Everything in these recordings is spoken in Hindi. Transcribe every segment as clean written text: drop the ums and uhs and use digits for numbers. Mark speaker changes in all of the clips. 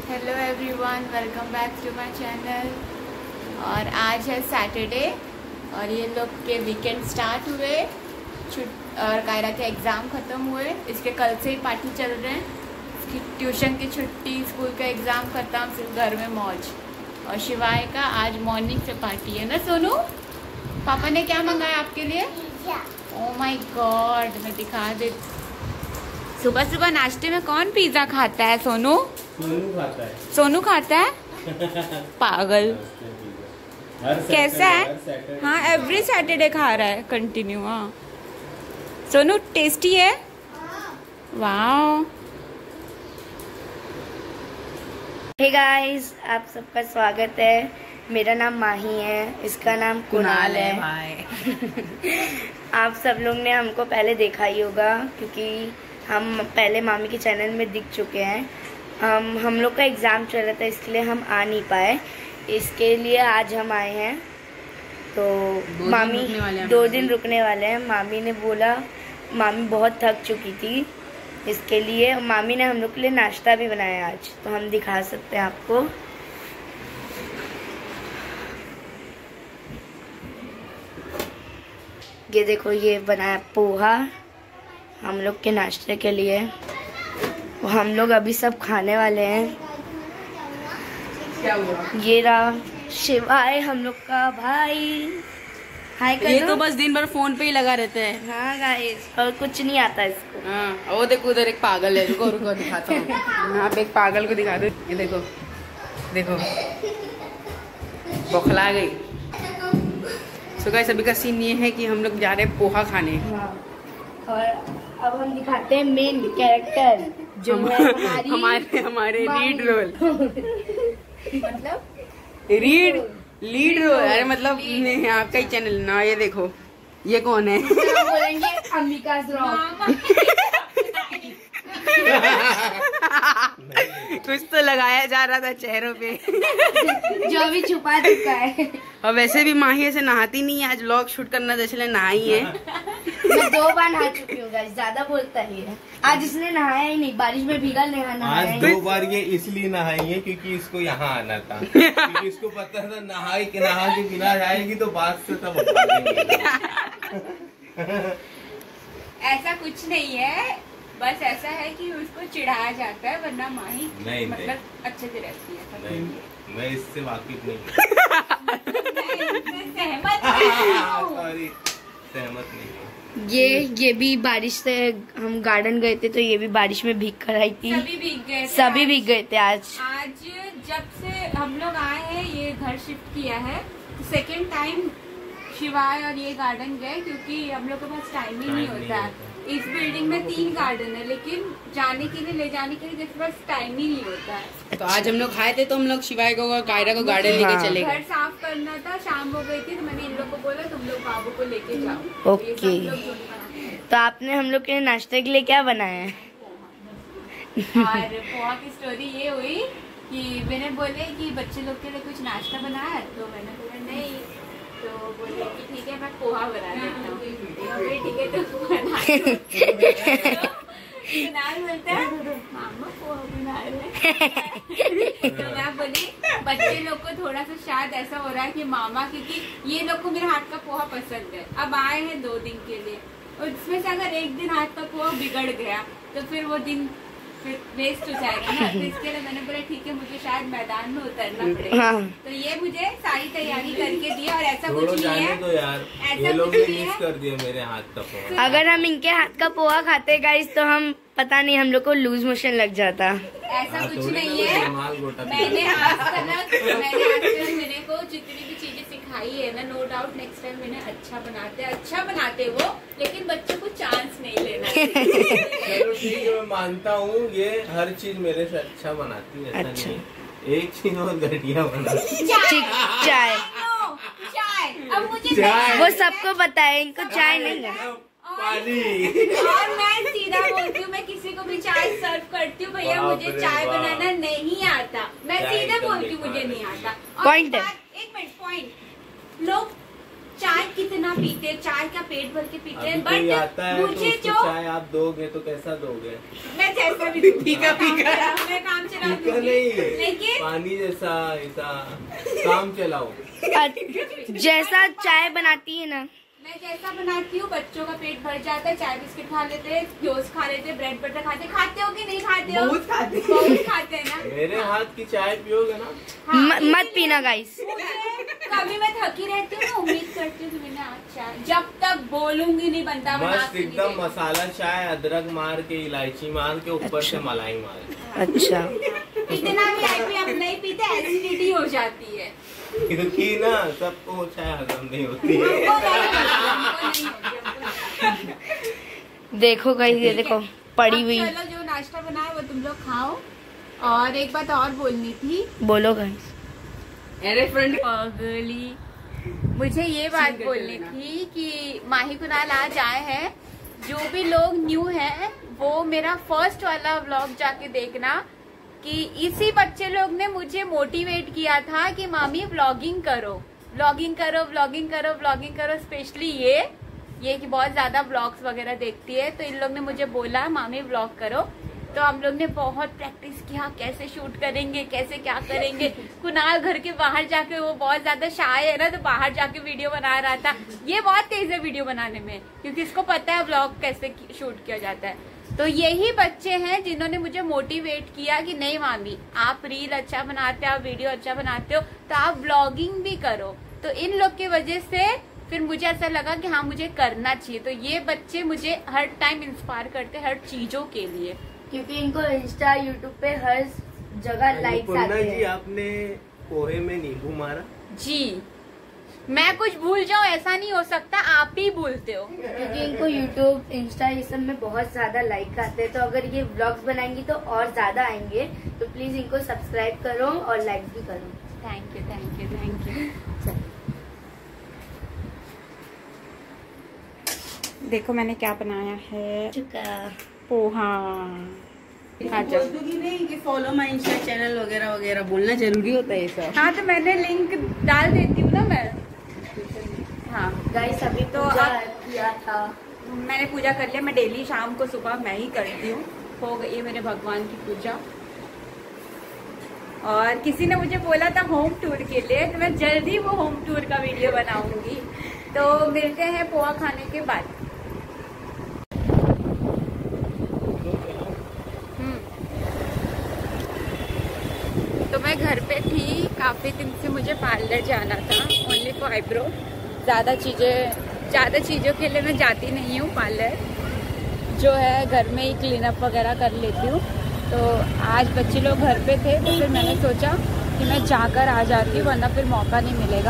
Speaker 1: Hello everyone, welcome back to my channel. और आज है सैटरडे और ये लोग के वीकेंड स्टार्ट हुए और कायरा के एग्ज़ाम ख़त्म हुए। इसके कल से ही पार्टी चल रहे हैं। इसकी ट्यूशन की छुट्टी, स्कूल का एग्ज़ाम ख़त्म, सिर्फ घर में मौज। और शिवाय का आज मॉर्निंग से पार्टी है ना सोनू। पापा ने क्या मंगाया आपके लिए? ओह माय गॉड, मैं दिखा दे। सुबह सुबह नाश्ते में कौन पिज़्ज़ा खाता है? सोनू खाता है। सोनू खाता है? पागल। कैसा है? हाँ, एवरी सैटरडे खा रहा है कंटिन्यू। हाँ सोनू, टेस्टी है? वाह।
Speaker 2: हे गाइस, आप सबका स्वागत है। मेरा नाम माही है, इसका नाम कुणाल है। आप सब लोग ने हमको पहले देखा ही होगा क्योंकि हम पहले मामी के चैनल में दिख चुके हैं। हम लोग का एग्ज़ाम चल रहा था इसलिए हम आ नहीं पाए। इसके लिए आज हम आए हैं। तो मामी 2 दिन रुकने वाले हैं। मामी ने बोला, मामी बहुत थक चुकी थी, इसके लिए मामी ने हम लोग के लिए नाश्ता भी बनाया आज। तो हम दिखा सकते हैं आपको। ये देखो, ये बनाया पोहा हम लोग के नाश्ते के लिए। हम लोग अभी सब खाने वाले हैं। क्या हुआ? ये रहा शिवाय, हम लोग का भाई। हाय कर। ये तो बस दिन भर फोन पे ही लगा रहते हैं। हाँ गाइस, और कुछ नहीं आता इसको।
Speaker 3: हाँ, वो देखो उधर एक पागल है। रुको रुको दिखाता हूँ। यहाँ पे एक पागल को दिखा दो। ये देखो देखो, बौखला गई। सो गाइस, अभी का सीन ये है कि हम लोग जा रहे हैं पोहा खाने।
Speaker 2: हाँ। और अब हम दिखाते हैं मेन कैरेक्टर जो है
Speaker 3: हमारे लीड रोल।
Speaker 2: मतलब
Speaker 3: लीड रोल। अरे मतलब आपका ही चैनल ना। ये देखो, ये कौन है?
Speaker 2: बोलेंगे अंबिका
Speaker 3: कुछ तो लगाया जा रहा था चेहरों पे
Speaker 2: जो अभी छुपा चुका है।
Speaker 3: और वैसे भी माही से नहाती नहीं है। आज व्लॉग शूट करना था इसलिए नहाई है।
Speaker 2: मैं 2 बार नहा चुकी हूँ, ज्यादा बोलता ही है। आज इसने नहाया ही नहीं, बारिश में भीगा नहाया।
Speaker 4: आज 2 बार ये इसलिए नहाई है क्योंकि इसको यहाँ आना था। क्योंकि इसको पता था नहा के बिना जाएगी तो बात से तब
Speaker 1: ऐसा कुछ नहीं है, बस ऐसा है कि उसको चिढ़ाया जाता है, वरना माही
Speaker 4: नहीं,
Speaker 1: मतलब अच्छे से रहती है।
Speaker 4: नहीं, मैं इससे वाकिफ नहीं। सहमत नहीं।
Speaker 2: ये भी बारिश से, हम गार्डन गए थे तो ये भी बारिश में भीग कर आई थी। सभी भीग गए थे आज।
Speaker 1: जब से हम लोग आए हैं, ये घर शिफ्ट किया है, सेकेंड टाइम शिवाय और ये गार्डन गए क्योंकि हम लोग के पास टाइम ही नहीं होता है। इस बिल्डिंग में 3 गार्डन है, लेकिन जाने के लिए, ले जाने के लिए जिसके पास टाइम ही नहीं होता है।
Speaker 3: तो आज हम लोग खाए थे तो हम लोग शिवाय को कायरा को गार्डन लेके चले गए।
Speaker 1: घर साफ करना था, शाम हो गई थी तो मैंने इन लोग को बोला तुम लोग बाबू को लेके जाओ।
Speaker 2: ओके। तो आपने हम लोग के नाश्ते के लिए क्या बनाया है?
Speaker 1: और पोहा की स्टोरी ये हुई कि मैंने बोले कि बच्चे लोग के लिए कुछ नाश्ता बनाया, तो मैंने बोला नहीं, तो बोले कि ठीक है मैं पोहा बना देता हूँ। ठीक है तो बना। बोलता है मामा पोहा बना रहे। तो मैं बोली बच्चे लोग को थोड़ा सा शायद ऐसा हो रहा है कि मामा, क्योंकि ये लोग को मेरे हाथ का पोहा पसंद है। अब आए हैं 2 दिन के लिए, और इसमें से अगर एक दिन हाथ का पोहा बिगड़ गया तो फिर वो दिन वेस्ट हो जाएगा ना। तो इसके लिए मैंने बोला ठीक है, मुझे शायद मैदान में उतरना पड़ेगा।
Speaker 2: हाँ।
Speaker 1: तो ये मुझे सारी तैयारी करके दिया। और ऐसा कुछ नहीं है
Speaker 4: तो यार, ये लोग ने मिस कर दिया मेरे हाथ का पोहा।
Speaker 2: अगर हम इनके हाथ का पोहा खाते गाइस तो हम पता नहीं, हम लोग को लूज मोशन लग जाता।
Speaker 1: ऐसा कुछ नहीं है। मैंने आज तक मेरे को जितनी भी चीजें सिखाई है ना, नो डाउट नेक्स्ट टाइम मैंने अच्छा बनाते वो, लेकिन बच्चों को चांस नहीं लेना।
Speaker 4: चलो ठीक है, मैं मानता हूँ ये हर चीज मेरे से अच्छा बनाती है।
Speaker 2: अच्छा,
Speaker 4: एक चीज और घटिया बनाती।
Speaker 2: चाय।
Speaker 1: अब मुझे
Speaker 2: वो सबको पता है, इनको चाय नहीं है।
Speaker 4: पानी।
Speaker 1: और मैं सीधा बोलती हूँ, मैं किसी को भी चाय सर्व करती हूँ, भैया मुझे चाय बनाना नहीं आता। मैं सीधे बोलती हूँ मुझे नहीं आता।
Speaker 2: पॉइंट है।
Speaker 1: 1 मिनट, पॉइंट। लोग चाय कितना पीते हैं, चाय क्या पेट भर के पीते हैं, बट मुझे
Speaker 4: तो
Speaker 1: जो
Speaker 4: चाय आप दोगे तो कैसा दोगे?
Speaker 1: मैं जैसा भी दूंगी, मैं काम चलाऊंगी,
Speaker 4: पानी जैसा ऐसा काम चलाओ।
Speaker 2: जैसा चाय बनाती है ना,
Speaker 1: मैं जैसा बनाती हूँ, बच्चों का पेट भर जाता है, चाय बिस्किट खा लेते हैं, टोस्ट खा लेते हैं, ब्रेड बटर खाते हो कि नहीं खाते हो? बहुत खाते हैं ना।
Speaker 4: मेरे हाथ की चाय पियोगे ना?
Speaker 1: हाँ,
Speaker 2: मत पीना गाइस।
Speaker 1: कभी मैं थकी रहती हूँ, उम्मीद करती हूँ कि मैंने आज चाय, जब तक बोलूंगी नहीं बनता
Speaker 4: मस्त एकदम मसाला चाय, अदरक मार के, इलायची मार के, ऊपर से मलाई मार के।
Speaker 2: अच्छा,
Speaker 1: इतना भी हम नहीं पीते, एसिडिटी हो जाती है
Speaker 4: क्योंकि ना सबको चाय हजम नहीं होती है।
Speaker 2: देखो गाइस, ये देखो पड़ी हुई।
Speaker 1: चलो जो नाश्ता बनाया वो तुम लोग खाओ। और एक बात और बोलनी थी।
Speaker 2: बोलो गाइस।
Speaker 3: अरे फ्रेंड
Speaker 1: पगली, मुझे ये बात बोलनी थी कि माही कुणाल आज आए हैं। जो भी लोग न्यू हैं वो मेरा फर्स्ट वाला व्लॉग जाके देखना, कि इसी बच्चे लोग ने मुझे मोटिवेट किया था कि मामी व्लॉगिंग करो, व्लॉगिंग करो, व्लॉगिंग करो, व्लॉगिंग करो। स्पेशली ये कि बहुत ज्यादा व्लॉग्स वगैरह देखती है, तो इन लोग ने मुझे बोला मामी व्लॉग करो। तो हम लोग ने बहुत प्रैक्टिस किया, कैसे शूट करेंगे, कैसे क्या करेंगे। कुणाल घर के बाहर जाके, वो बहुत ज्यादा शाय है ना, तो बाहर जाके वीडियो बना रहा था। ये बहुत तेज है वीडियो बनाने में, क्योंकि इसको पता है व्लॉग कैसे शूट किया जाता है। तो यही बच्चे हैं जिन्होंने मुझे मोटिवेट किया कि नहीं मामी, आप रील अच्छा बनाते हो, आप वीडियो अच्छा बनाते हो, तो आप व्लॉगिंग भी करो। तो इन लोग की वजह से फिर मुझे ऐसा लगा कि हाँ मुझे करना चाहिए। तो ये बच्चे मुझे हर टाइम इंस्पायर करते हैं हर चीजों के लिए,
Speaker 2: क्योंकि इनको इंस्टा, यूट्यूब पे हर जगह लाइक्स आते हैं।
Speaker 4: जी आपने पोहे में नींबू मारा?
Speaker 1: जी, मैं कुछ भूल जाऊं ऐसा नहीं हो सकता, आप ही भूलते हो।
Speaker 2: क्योंकि इनको यूट्यूब, इंस्टा ये सब में बहुत ज्यादा लाइक आते हैं, तो अगर ये व्लॉग्स बनाएंगी तो और ज्यादा आएंगे। तो प्लीज इनको सब्सक्राइब करो और लाइक भी करो।
Speaker 1: Thank you, thank you, thank you. देखो मैंने क्या बनाया है, पोहा।
Speaker 3: नहीं कि फॉलो माय इंस्टा चैनल वगैरह वगैरह बोलना जरूरी होता है ये सब।
Speaker 1: हाँ, तो मैंने लिंक डाल देती हूँ ना मैं। हाँ
Speaker 2: गाइस, अभी
Speaker 1: तो
Speaker 2: पूजा
Speaker 1: अब
Speaker 2: किया था,
Speaker 1: मैंने पूजा कर लिया। मैं डेली शाम को सुबह मैं ही करती हूँ। हो गई है मेरे भगवान की पूजा। और किसी ने मुझे बोला था होम टूर के लिए, तो मैं जल्दी वो होम टूर का वीडियो बनाऊंगी। तो मिलते हैं पोहा खाने के बाद। तो मैं घर पे थी, काफ़ी दिन से मुझे पार्लर जाना था, ओनली फॉर आईब्रो। ज़्यादा चीज़ों के लिए मैं जाती नहीं हूँ पार्लर, जो है घर में ही क्लीनअप वगैरह कर लेती हूँ। तो आज बच्चे लोग घर पे थे, तो फिर मैंने सोचा कि मैं जाकर आ जाती हूँ, वरना फिर मौका नहीं मिलेगा।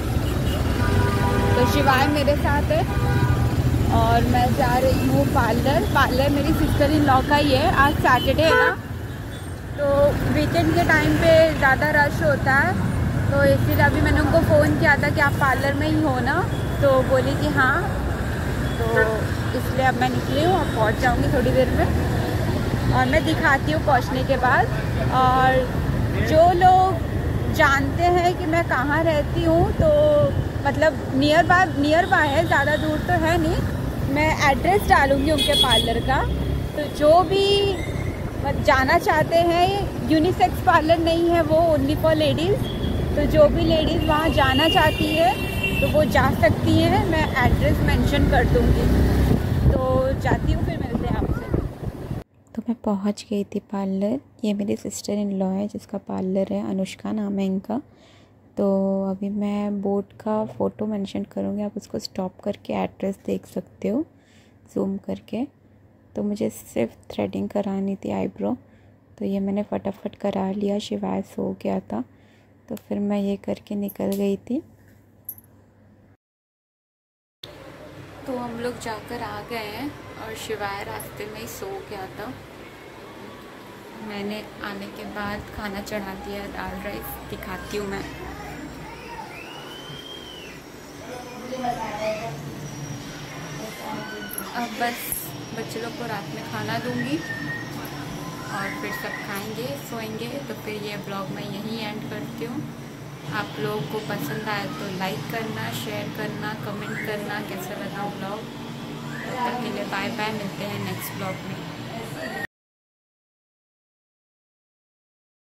Speaker 1: तो शिवाय मेरे साथ है और मैं जा रही हूँ पार्लर मेरी सिस्टर इन लॉ का ही है। आज सैटरडे है ना, तो वीकेंड के टाइम पे ज़्यादा रश होता है, तो इसीलिए अभी मैंने उनको फ़ोन किया था कि आप पार्लर में ही हो ना, तो बोली कि हाँ। तो इसलिए अब मैं निकली हूँ, अब पहुँच जाऊँगी थोड़ी देर में, और मैं दिखाती हूँ पहुँचने के बाद। और जो लोग जानते हैं कि मैं कहाँ रहती हूँ, तो मतलब नियर बाय है, ज़्यादा दूर तो है नहीं। मैं एड्रेस डालूँगी उनके पार्लर का, तो जो भी जाना चाहते हैं, यूनिसेक्स पार्लर नहीं है वो, ओनली फॉर लेडीज़। तो जो भी लेडीज़ वहाँ जाना चाहती है तो वो जा सकती हैं, मैं एड्रेस मेंशन कर दूँगी। तो जाती हूँ, फिर मिलते हैं आपसे। तो मैं पहुँच गई थी पार्लर। ये मेरी सिस्टर इन लॉ है जिसका पार्लर है, अनुष्का नाम है इनका। तो अभी मैं बोर्ड का फ़ोटो मेंशन करूँगी, आप उसको स्टॉप करके एड्रेस देख सकते हो जूम करके। तो मुझे सिर्फ थ्रेडिंग करानी थी आईब्रो, तो ये मैंने फटाफट करा लिया। शिवाय सो गया था, तो फिर मैं ये करके निकल गई थी। तो हम लोग जाकर आ गए हैं और शिवाय रास्ते में ही सो गया था। मैंने आने के बाद खाना चढ़ा दिया, दाल राइस दिखाती हूँ मैं। अब बस बच्चे लोग को रात में खाना दूंगी और फिर सब खाएंगे, सोएंगे। तो फिर ये ब्लॉग मैं यहीं एंड करती हूँ। आप लोगों को पसंद आए तो लाइक करना, शेयर करना, कमेंट करना कैसा लगा ब्लॉग। तब तक के लिए बाय बाय, मिलते हैं नेक्स्ट ब्लॉग में।